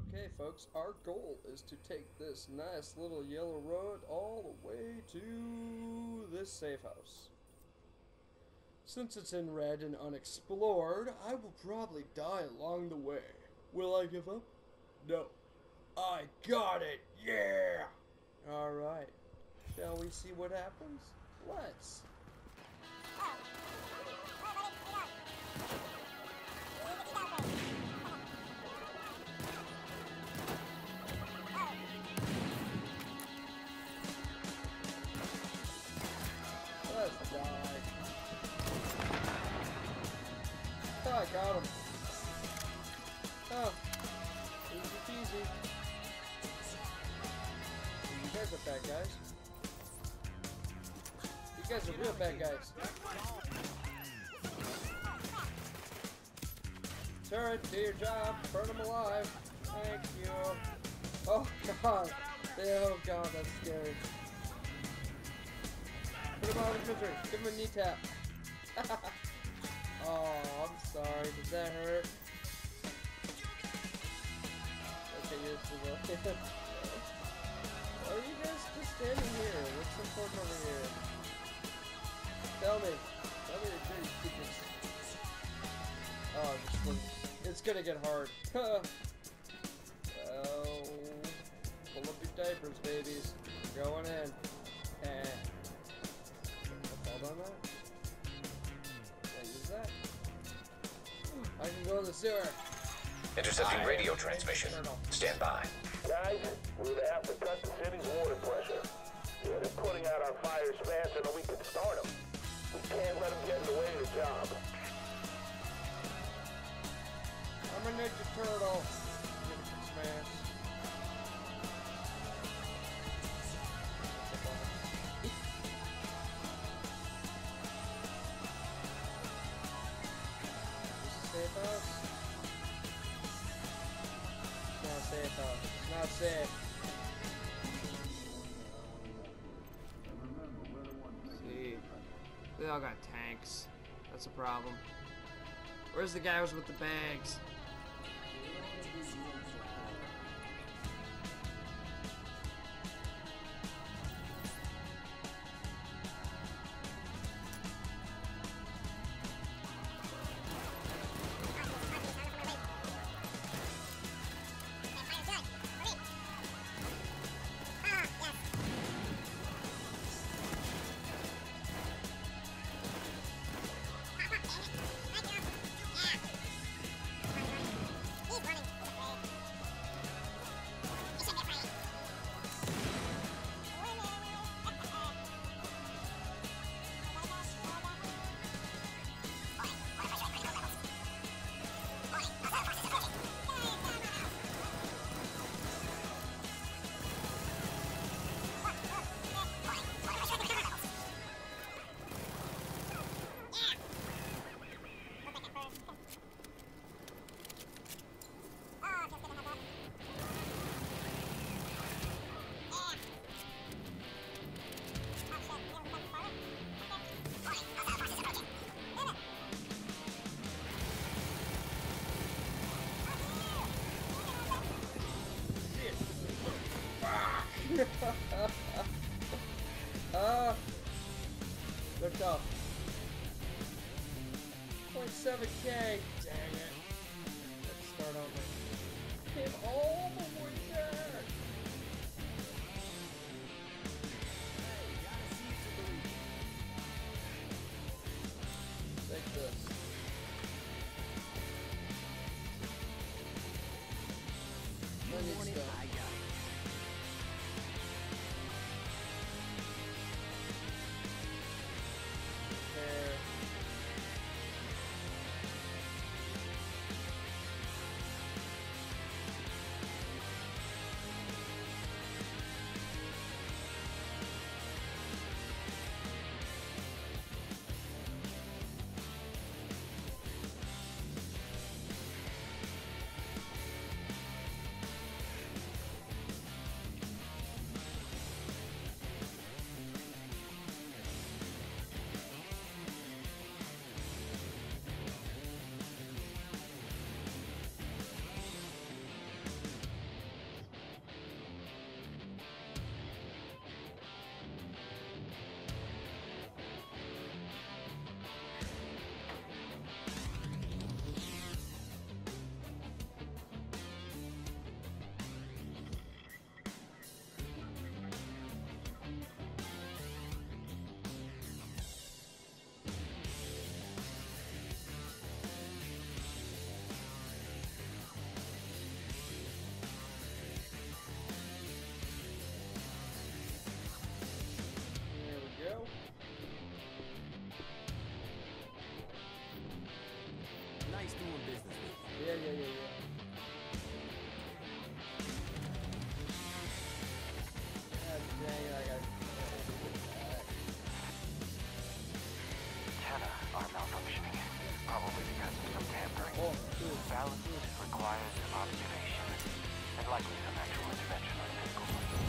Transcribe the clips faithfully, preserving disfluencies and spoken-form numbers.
Okay, folks, our goal is to take this nice little yellow road all the way to this safe house. Since it's in red and unexplored, I will probably die along the way. Will I give up? No. I got it! Yeah! Alright. Shall we see what happens? Let's. Let's die. Oh, I got him. Oh. Easy peasy. You guys are bad guys. You guys are real bad guys. Turret, do your job. Burn them alive. Thank you. Oh, God. Oh, God, that's scary. Put him on the picture. Give him a knee tap. Oh, I'm sorry. Does that hurt? Okay, yes, it will. Why are you guys just standing here? What's important over here? Tell me. Tell me your dirty secrets. Oh, just one. It's gonna get hard. Well, pull up your diapers, babies. We're going in. And fall down that. Can I use that? I can go in the sewer. Intercepting radio transmission. Stand by. Guys, we would have to cut the city's water pressure. Yeah, they're putting out our fires faster than we can start them. We can't let them get in the way of the job. I'm a Ninja Turtle. Give it some smash. Is this a safe house? It's not a safe house. It's not safe. See, they all got tanks. That's a problem. Where's the guy who's with the bags? Ah, they're tough. point seven K. Dang it. Let's start over. Came all the way there. Take this. I need stuff. There. reality, it requires observation and likely some actual intervention on physical level.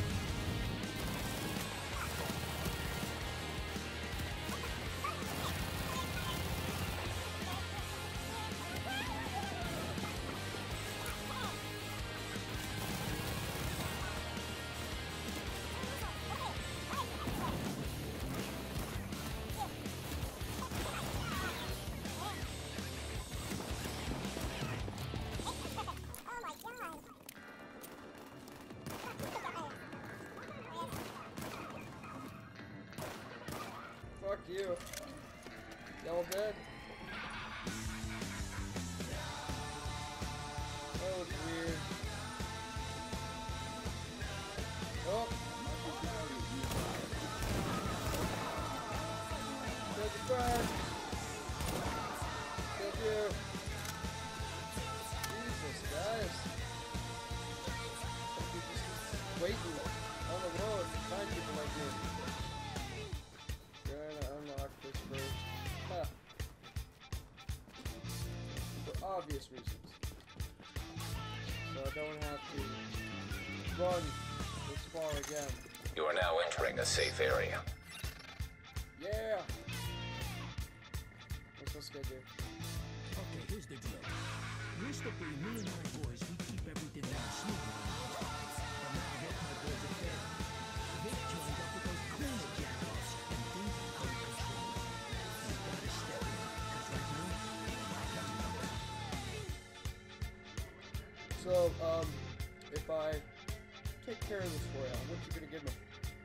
Fuck you. Y'all dead? That was weird. Oh! There's a crash! Thank you! Jesus, guys! Some people just waiting on the road to find people like me. Trying to unlock this first. Huh. For obvious reasons. So I don't have to run this far again. You are now entering a safe area. Yeah! What's this guy do? Okay, here's the drill. Used to be me and my boys, we keep everything down sneaky. But now I hope my boys are dead. They joined up with those cleaner jackoffs, and things are out of control. You gotta step in, cause right now, I got nothing. So, um, if I take care of this for you, what you gonna give me?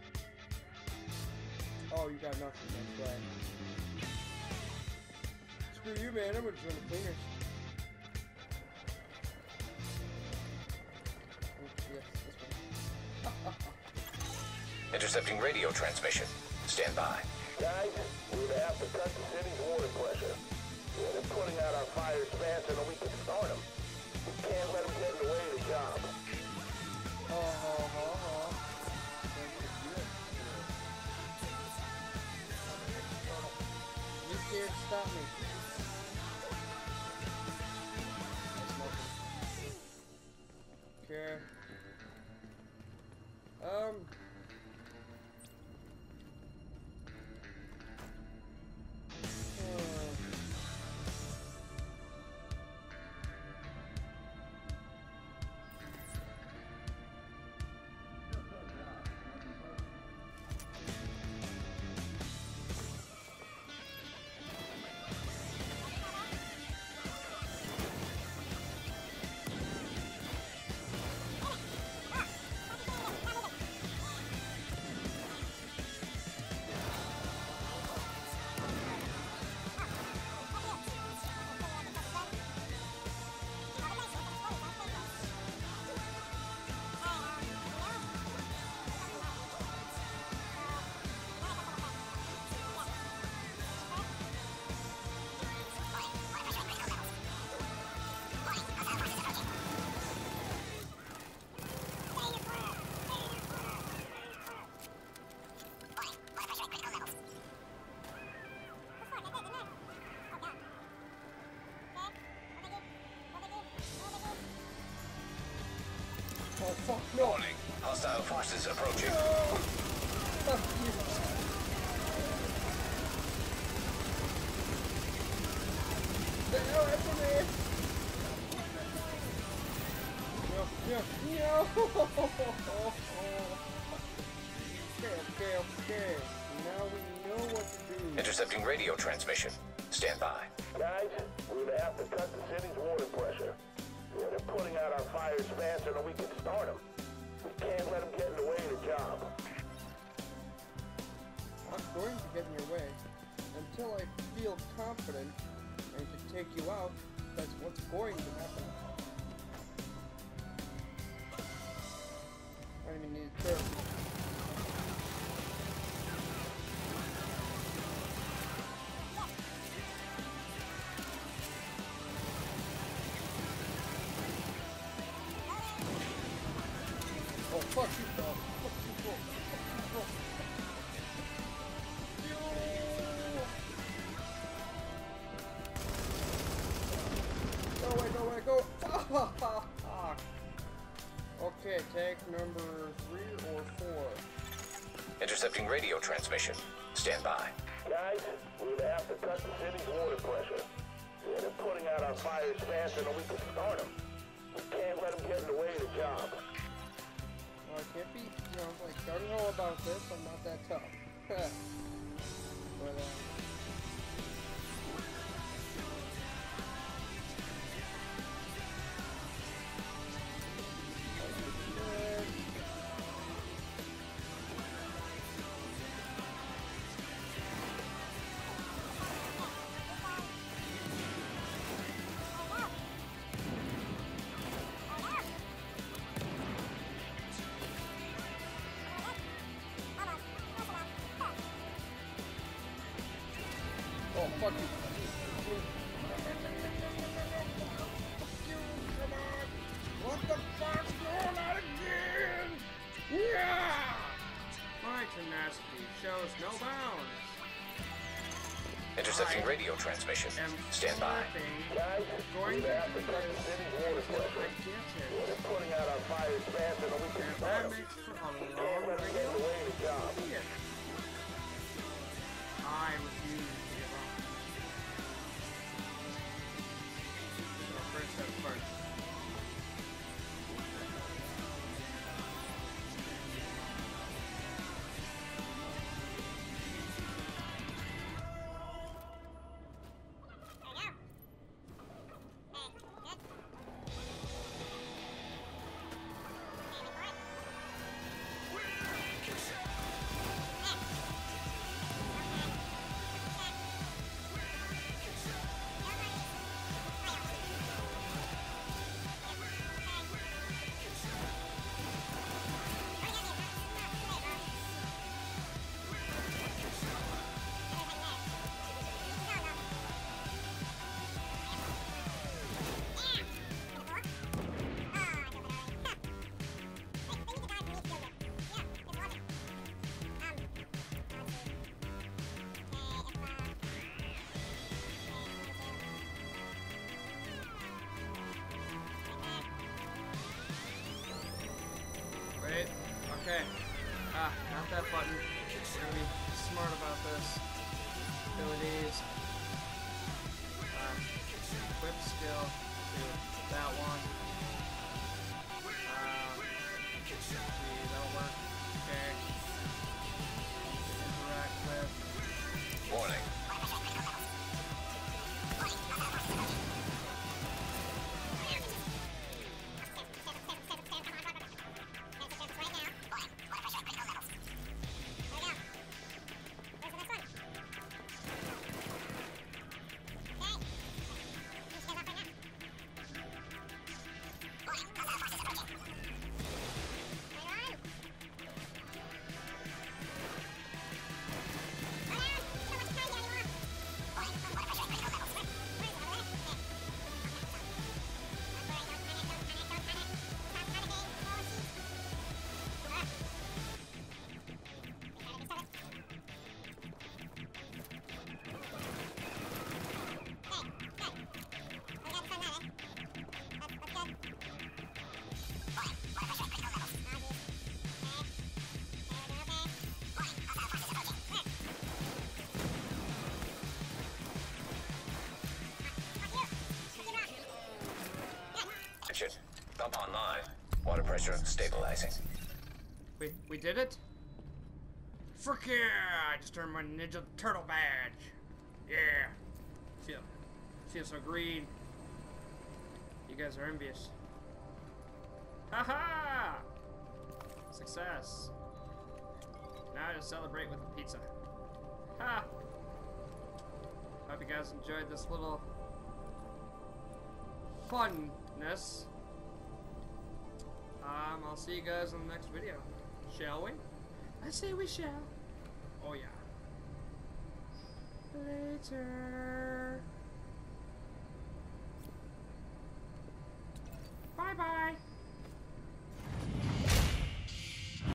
Oh, you got nothing, that's right. Screw you, man, I'm gonna join the cleaners. Yes, this one. Intercepting radio transmission. Stand by. Guys, we would have to cut the city's water pressure. Yeah, they're putting out our fires faster than we can start them. We can't let them get in the way of the job. Oh, oh, oh, oh. You can't stop me. Okay. Um. uh, Oh, fuck, no! Warning. Hostile forces approaching. No! Fuck you. Stay away from me! No, no, no! Okay, okay, okay. Now we know what to do. Intercepting radio transmission. Stand by. Guys, we would have to cut the city's water pressure. Yeah, they're putting out our fires faster than we can start them. We can't let them get in the way of the job. I'm going to get in your way until I feel confident and can take you out. That's what's going to happen. I don't even need to turn. Oh, fuck you, dog. Fuck you, bro. Fuck you, bro. Yo! Go away, go away, go! mechanic number three or four. Intercepting radio transmission. Stand by. Guys, we're gonna have to cut the city's water pressure. Yeah, they're putting out our fires faster than we can start them. We can't let them get in the way of the job. Well, I can't be, you know, like, I don't know about this, I'm not that tough. But, um... Oh, fuck you. What the fuck's going on again? Yeah! My tenacity shows no bounds. Intercepting radio transmission. Stand by. Guys, Going we're to gonna have to do cut the this city's water until I pressure. get Yeah, it. they're putting out our fires faster than we can And start that them. makes for a Can't long let them get in the video. way of the job. Yeah. I refuse to give up. So first step first. Wait, okay. Ah, not that button. We're gonna be smart about this. Abilities. Uh, equip skill to that one. Uh, see, that'll work. Okay. Interact with. Warning. Attention. Pump online. Water pressure stabilizing. We we did it? Frick yeah! I just earned my Ninja Turtle badge. Yeah. Feel feel so green. You guys are envious. Haha! Success. Now to celebrate with a pizza. Ha! Hope you guys enjoyed this little funness. Um, I'll see you guys in the next video. Shall we? I say we shall. Oh yeah. Later. Bye bye.